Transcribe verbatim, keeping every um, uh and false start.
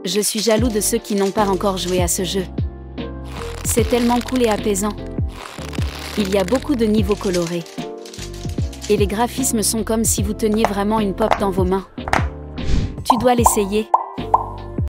Je suis jaloux de ceux qui n'ont pas encore joué à ce jeu. C'est tellement cool et apaisant. Il y a beaucoup de niveaux colorés. Et les graphismes sont comme si vous teniez vraiment une pop dans vos mains. Tu dois l'essayer.